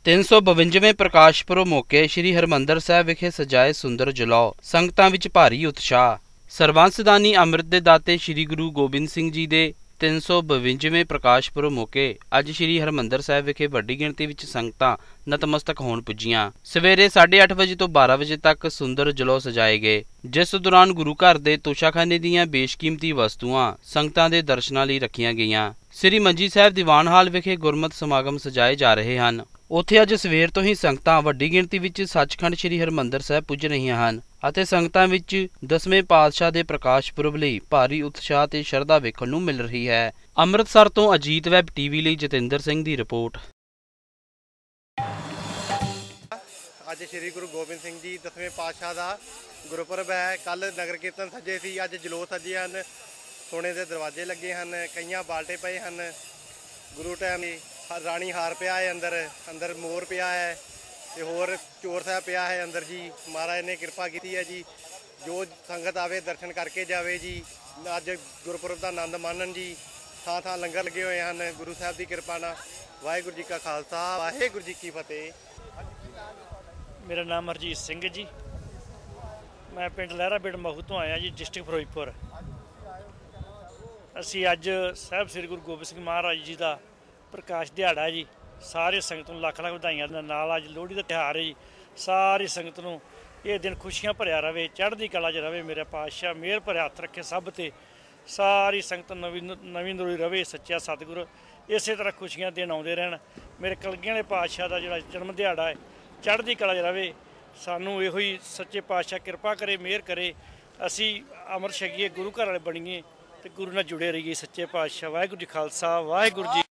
352वें प्रकाश पुरब मौके श्री हरमंदर साहिब विखे सजाए सुंदर जलौ। संगतां विच भारी उत्साह। ਸਰਬੰਸਦਾਨੀ ਅੰਮ੍ਰਿਤ ਦੇ ਦਾਤੇ ਸ੍ਰੀ ਗੁਰੂ ਗੋਬਿੰਦ ਸਿੰਘ ਜੀ ਦੇ 352ਵੇਂ ਪ੍ਰਕਾਸ਼ ਪੁਰਬ ਮੌਕੇ ਅੱਜ ਸ੍ਰੀ ਹਰਮੰਦਰ ਸਾਹਿਬ ਵਿਖੇ ਵੱਡੀ ਗਿਣਤੀ ਵਿੱਚ ਸੰਗਤਾਂ ਨਤਮਸਤਕ ਹੋਣ ਪੁੱਜੀਆਂ। ਸਵੇਰੇ 8:30 ਵਜੇ ਤੋਂ 12 ਵਜੇ ਤੱਕ ਸੁੰਦਰ ਜਲੌ ਸਜਾਏ ਗਏ, ਜਿਸ ਦੌਰਾਨ ਗੁਰੂ ਘਰ ਦੇ ਤੋਸ਼ਾਖਾਨੇ ਦੀਆਂ ਬੇਸ਼ਕੀਮਤੀ ਵਸਤੂਆਂ ਸੰਗਤਾਂ ਦੇ ਦਰਸ਼ਨਾਂ ਲਈ ਰੱਖੀਆਂ ਗਈਆਂ। ਸ੍ਰੀ ਮੰਜੀ ਸਾਹਿਬ ਦੀਵਾਨ ਹਾਲ ਵਿਖੇ ਗੁਰਮਤਿ ਸਮਾਗਮ ਸਜਾਏ ਜਾ ਰਹੇ ਹਨ। ਉੱਥੇ ਅੱਜ ਸਵੇਰ ਤੋਂ ਹੀ ਸੰਗਤਾਂ ਵੱਡੀ ਗਿਣਤੀ ਵਿੱਚ ਸੱਚਖੰਡ ਸ੍ਰੀ ਹਰਮੰਦਰ ਸਾਹਿਬ ਪੁੱਜ ਰਹੀਆਂ ਹਨ ਅਤੇ ਸੰਗਤਾਂ ਵਿੱਚ 10ਵੇਂ ਪਾਤਸ਼ਾਹ ਦੇ ਪ੍ਰਕਾਸ਼ ਪੁਰਬ ਲਈ ਭਾਰੀ ਉਤਸ਼ਾਹ ਤੇ ਸ਼ਰਧਾ ਵੇਖਣ ਨੂੰ ਮਿਲ ਰਹੀ ਹੈ। ਅੰਮ੍ਰਿਤਸਰ ਤੋਂ ਅਜੀਤ ਵੈਬ ਟੀਵੀ ਲਈ ਜਤਿੰਦਰ ਸਿੰਘ ਦੀ ਰਿਪੋਰਟ। ਅੱਜ ਸ੍ਰੀ ਗੁਰੂ ਗੋਬਿੰਦ ਸਿੰਘ ਜੀ 10ਵੇਂ ਪਾਤਸ਼ਾਹ ਦਾ ਗੁਰਪੁਰਬ ਹੈ। ਕੱਲ ਨਗਰ ਕੀਰਤਨ ਸੱਜੇ ਸੀ, ਅੱਜ ਜਲੋਸ ਸੱਜੇ ਹਨ। ਸੋਨੇ ਦੇ ਦਰਵਾਜ਼ੇ ਲੱਗੇ ਹਨ, ਕਈਆਂ ਬਾਲਟੇ ਪਏ ਹਨ। ਗੁਰੂ ਟਾਈਮ ਰਾਣੀ ਹਾਰ ਪਿਆ ਹੈ, ਅੰਦਰ ਮੋਰ ਪਿਆ ਹੈ ਤੇ ਹੋਰ ਚੋਰ ਸਾਹਿਬ ਪਿਆ ਹੈ ਅੰਦਰ ਜੀ। ਮਹਾਰਾਜ ਨੇ ਕਿਰਪਾ ਕੀਤੀ ਹੈ ਜੀ। ਜੋ ਸੰਗਤ ਆਵੇ ਦਰਸ਼ਨ ਕਰਕੇ ਜਾਵੇ ਜੀ। ਅੱਜ ਗੁਰਪੁਰਬ ਦਾ ਆਨੰਦ ਮਾਣਨ ਜੀ। ਥਾਂ ਥਾਂ ਲੰਗਰ ਲੱਗੇ ਹੋਏ ਹਨ ਗੁਰੂ ਸਾਹਿਬ ਦੀ ਕਿਰਪਾ ਨਾਲ। ਵਾਹਿਗੁਰੂ ਜੀ ਕਾ ਖਾਲਸਾ, ਵਾਹਿਗੁਰੂ ਜੀ ਕੀ ਫਤਿਹ। ਮੇਰਾ ਨਾਮ ਹਰਜੀਤ ਸਿੰਘ ਜੀ। ਮੈਂ ਪਿੰਡ ਲਹਿਰਾ ਬੇੜ ਮਹੂ ਤੋਂ ਆਇਆ ਜੀ, ਡਿਸਟ੍ਰਿਕਟ ਫਿਰੋਜ਼ਪੁਰ। ਅਸੀਂ ਅੱਜ ਸਾਹਿਬ ਸ੍ਰੀ ਗੁਰੂ ਗੋਬਿੰਦ ਸਿੰਘ ਮਹਾਰਾਜ ਜੀ ਦਾ ਪ੍ਰਕਾਸ਼ ਦਿਹਾੜਾ ਜੀ। ਸਾਰੇ ਸੰਗਤ ਨੂੰ ਲੱਖ ਲੱਖ ਵਧਾਈਆਂ ਦੇ ਨਾਲ ਅੱਜ ਲੋਹੜੀ ਦਾ ਤਿਉਹਾਰ ਹੈ ਜੀ। ਸਾਰੀ ਸੰਗਤ ਨੂੰ ਇਹ ਦਿਨ ਖੁਸ਼ੀਆਂ ਭਰਿਆ ਰਵੇ, ਚੜ੍ਹਦੀ ਕਲਾ 'ਚ ਰਵੇ। ਮੇਰੇ ਪਾਤਸ਼ਾਹ ਮਿਹਰ ਭਰਿਆ ਹੱਥ ਰੱਖੇ ਸਭ ਤੇ। ਸਾਰੀ ਸੰਗਤ ਨਵੀਂ ਨਰੋਈ ਰਵੇ। ਸੱਚਾ ਸਤਿਗੁਰ ਇਸੇ ਤਰ੍ਹਾਂ ਖੁਸ਼ੀਆਂ ਦੇਣ ਆਉਂਦੇ ਰਹਿਣ। ਮੇਰੇ ਕਲਗੀਆਂ ਵਾਲੇ ਪਾਤਸ਼ਾਹ ਦਾ ਜਿਹੜਾ ਜਨਮ ਦਿਹਾੜਾ ਹੈ, ਚੜ੍ਹਦੀ ਕਲਾ 'ਚ ਰਵੇ। ਸਾਨੂੰ ਇਹੋ ਹੀ ਸੱਚੇ ਪਾਤਸ਼ਾਹ ਕਿਰਪਾ ਕਰੇ, ਮਿਹਰ ਕਰੇ। ਅਸੀਂ ਅੰਮ੍ਰਿਤ ਛਕੀਏ, ਗੁਰੂ ਘਰ ਵਾਲੇ ਬਣੀਏ ਤੇ ਗੁਰੂ ਨਾਲ ਜੁੜੇ ਰਹੀਏ। ਸੱਚੇ ਪਾਤਸ਼ਾਹ ਵਾਹਿਗੁਰੂ ਜੀ ਖਾਲਸਾ, ਵਾਹਿਗੁਰੂ ਜੀ।